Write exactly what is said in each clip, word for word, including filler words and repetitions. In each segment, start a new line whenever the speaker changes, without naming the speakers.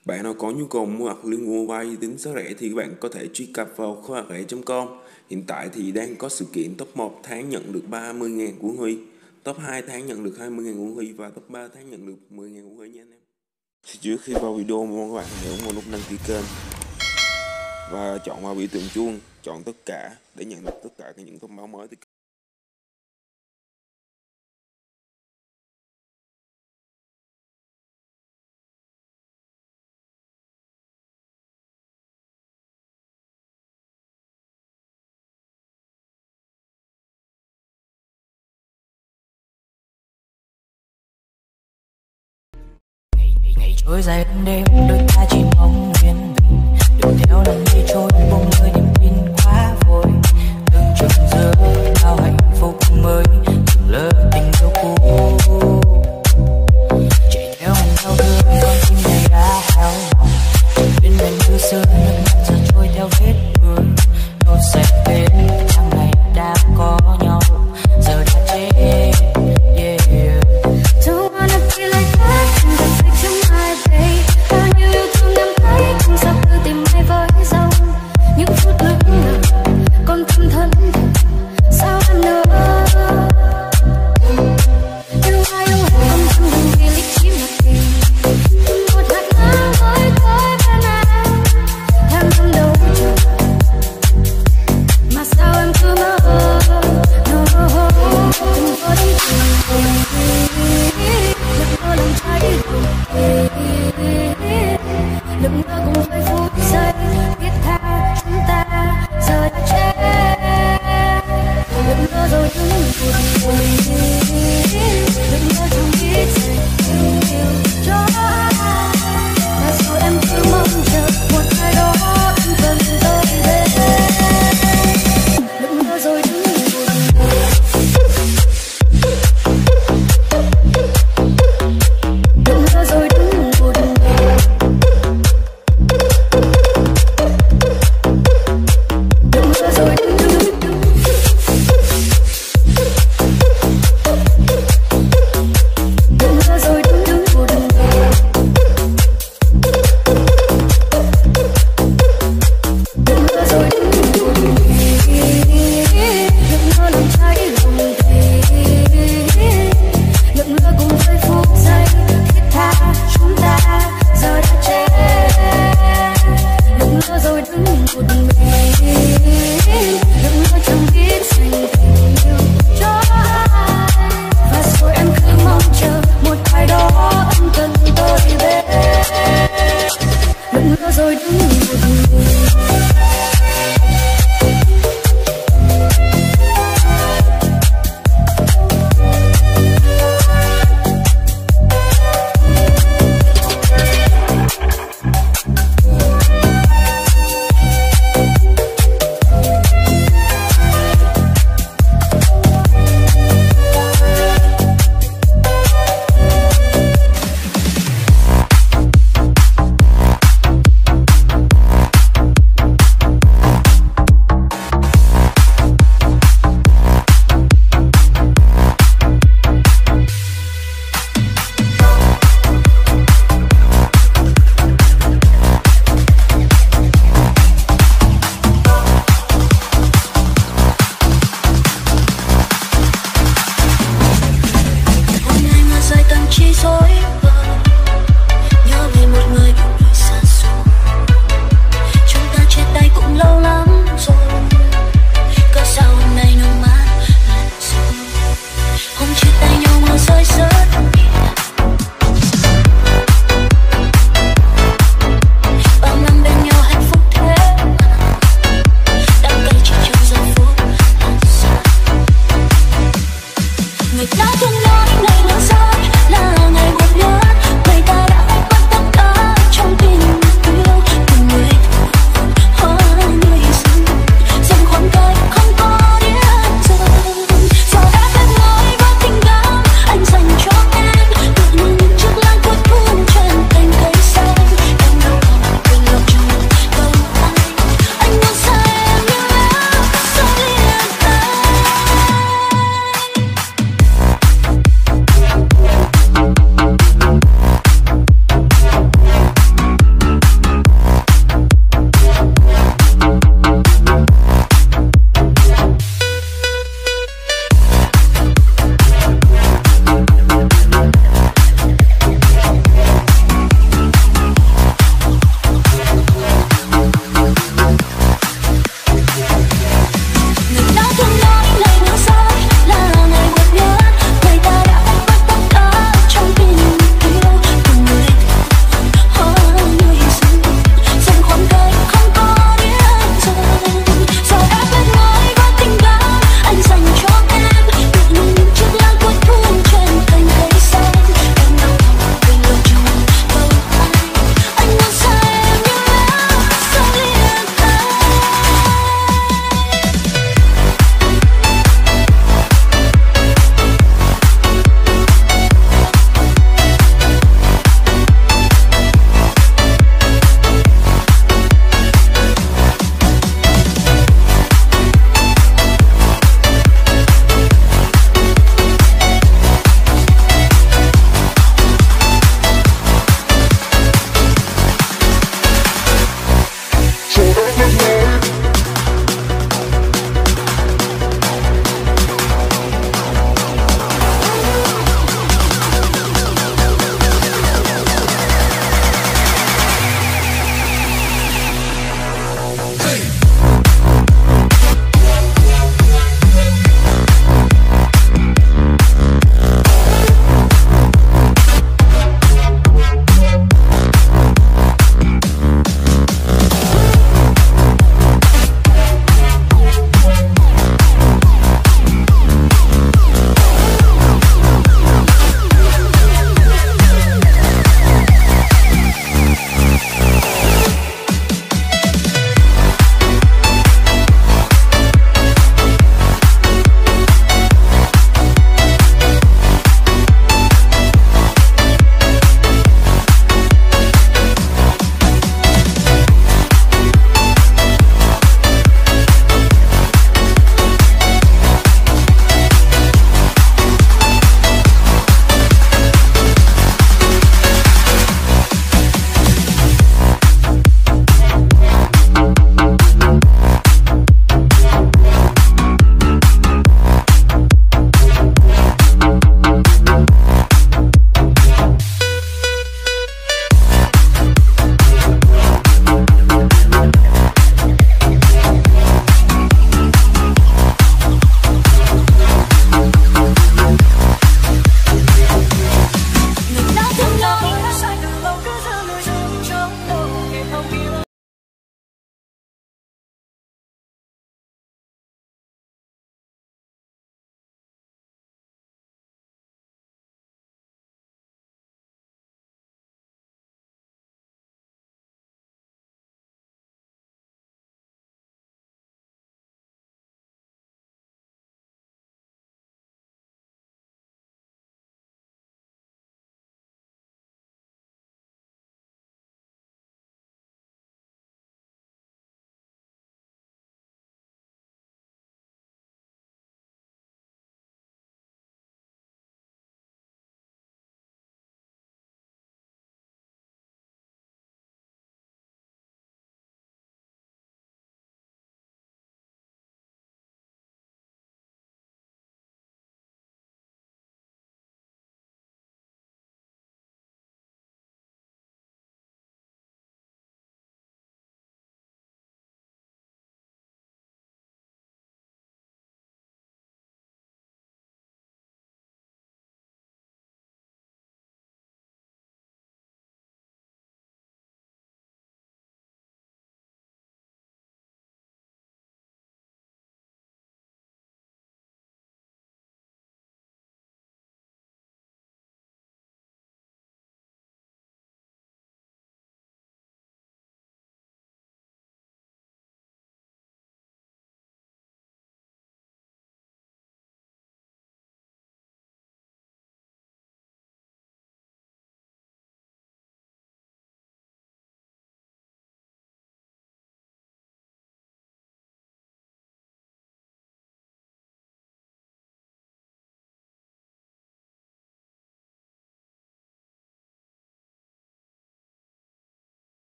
Bạn nào có nhu cầu mua hoặc liên mua vay tính giá rẻ thì các bạn có thể truy cập vào kho bạc rẻ chấm com. Hiện tại thì đang có sự kiện top một tháng nhận được ba mươi ngàn của Huy, top hai tháng nhận được hai mươi ngàn của Huy và top ba tháng nhận được mười ngàn của Huy nha anh em. Trước khi vào video, mong các bạn nhớ một nút đăng ký kênh và chọn vào biểu tượng chuông, chọn tất cả để nhận được tất cả những thông báo mới từ
ngày trôi dài đến đêm, đôi ta chỉ mong yên bình, đừng theo lần đi trôi buông lời niềm tin quá vội, đừng chừng giờ bao hạnh phúc mới, đừng lỡ tình yêu cũ, chạy theo mình đau thương con tim này đã hao mòn, bên bên như xưa nước mắt giờ trôi theo vết thương, nốt sạch bên tháng ngày đã có nhau giờ đã chết, yeah.
Don't wanna be like that, đừng take trong my day. Bao nhiêu yêu thương em thấy, không sao tự tìm ai với dòng. Những phút lững lờ, còn thầm thân sao em nữa. Yêu ai yêu hận không tâm đừng vì lý trí mà tìm. Một hạt nắng mới tới bên em,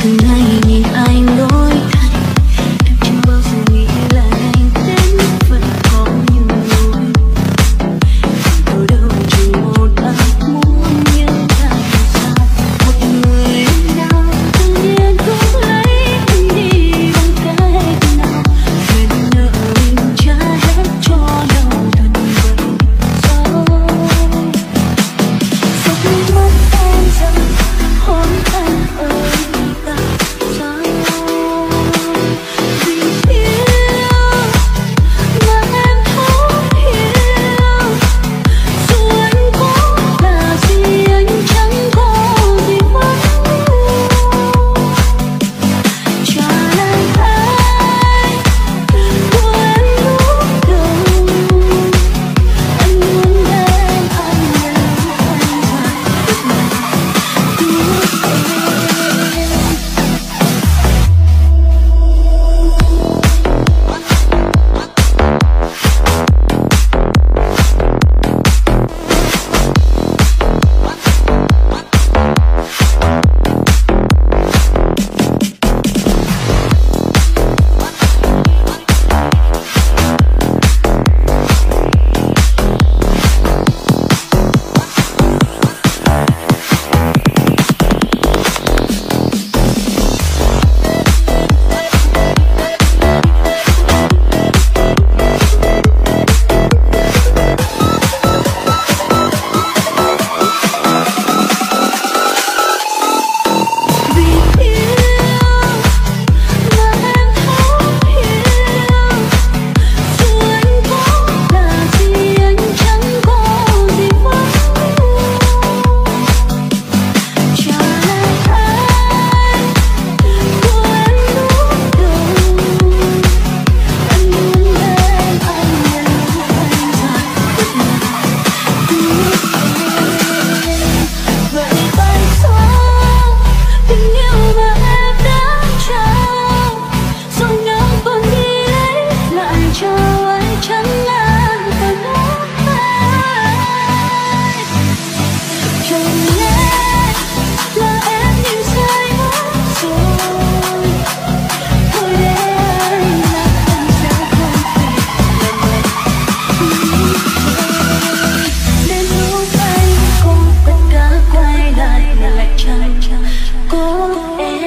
từng ngày nhìn anh đổi thay, em chưa bao giờ nghĩ là anh đến vẫn có những nỗi. Ở đâu chỉ một ai muốn những ngày xa, một người nào tự nhiên cũng lấy anh đi bằng cách nào. Nguyện nợ mình trả hết cho nhau thật vậy sao? Giấc mắt em dần hôn anh ở tại sao? Vì yêu mà em thấu hiểu, dù anh có là gì anh chẳng có gì mất. Trả lại anh của em lúc đầu, anh muốn đem anh nhớ anh dài biết nào tiếc em. Vì yêu mà em thấu hiểu, dù anh có là gì anh chẳng có gì mất. Trả lại anh của em lúc đầu, anh muốn đem anh nhớ anh dài biết nào tiếc em. Vậy tại sao tình yêu mà em đã trao, rồi nhau còn đi lấy lại trao ai chẳng ngàn phải mất ai. Chẳng lẽ là em nhìn sai mất rồi, thôi để anh là anh sẽ không thể làm vậy. Đến lúc anh có tất cả quay lại lại chẳng có em.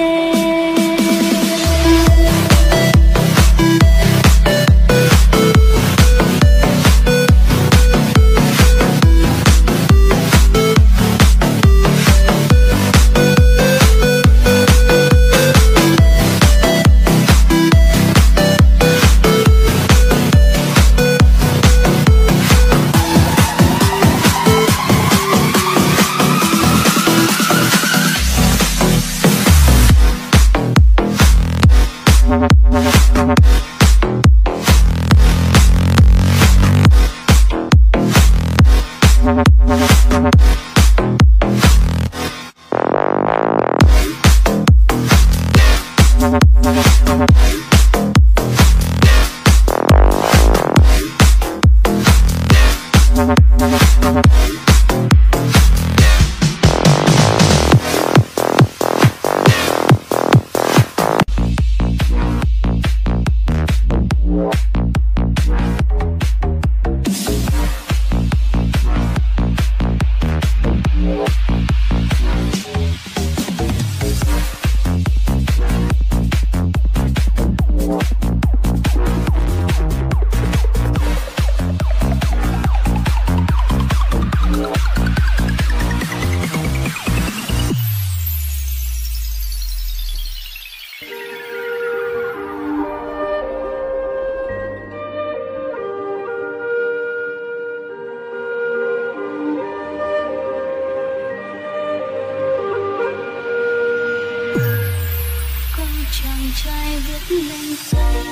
Chàng trai viết lên giấy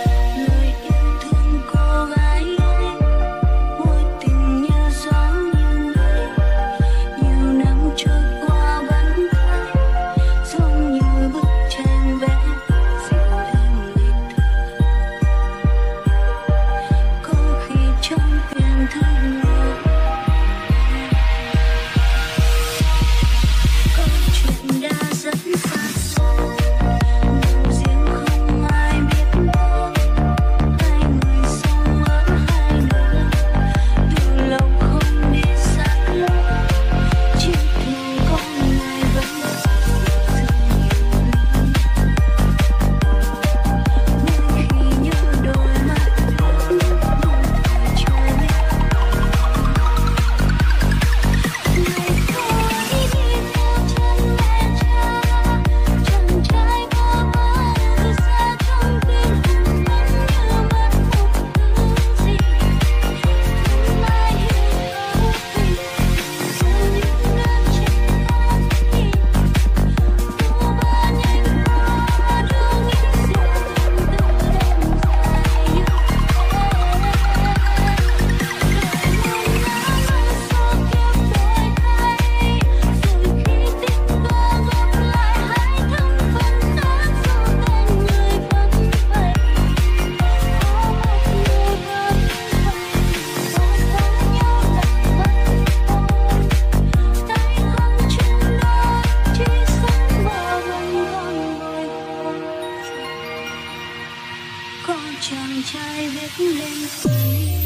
lời yêu thương cô gái ấy, mối tình như gió như mây, nhiều năm trôi qua vẫn thấy giống như bức tranh vẽ dịu êm lịch thơ. Có khi trong tiếng thương người, câu chuyện đã rất xa xôi. chàng trai viết lên giấy.